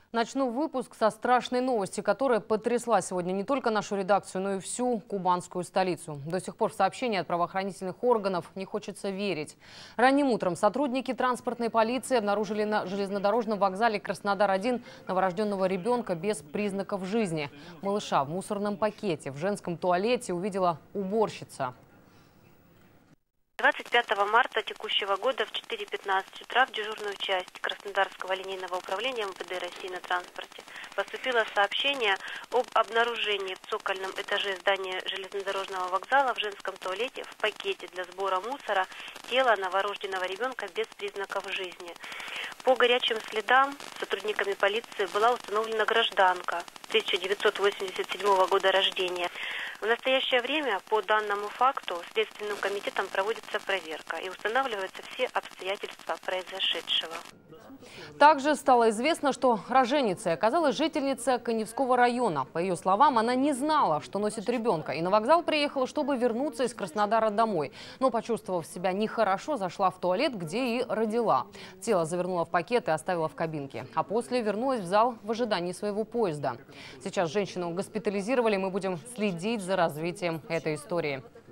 Начну выпуск со страшной новости, которая потрясла сегодня не только нашу редакцию, но и всю кубанскую столицу. До сих пор в сообщении от правоохранительных органов не хочется верить. Ранним утром сотрудники транспортной полиции обнаружили на железнодорожном вокзале Краснодар-1 новорожденного ребенка без признаков жизни. Малыша в мусорном пакете в женском туалете увидела уборщица. 25 марта текущего года в 4:15 утра в дежурную часть Краснодарского линейного управления МВД России на транспорте поступило сообщение об обнаружении в цокольном этаже здания железнодорожного вокзала в женском туалете в пакете для сбора мусора тела новорожденного ребенка без признаков жизни. По горячим следам сотрудниками полиции была установлена гражданка 1987 года рождения. В настоящее время по данному факту Следственным комитетом проводится проверка и устанавливаются все обстоятельства произошедшего. Также стало известно, что роженицей оказалась жительница Каневского района. По ее словам, она не знала, что носит ребенка, и на вокзал приехала, чтобы вернуться из Краснодара домой. Но, почувствовав себя нехорошо, зашла в туалет, где и родила. Тело завернула в пакет и оставила в кабинке. А после вернулась в зал в ожидании своего поезда. Сейчас женщину госпитализировали, мы будем следить за развитием этой истории.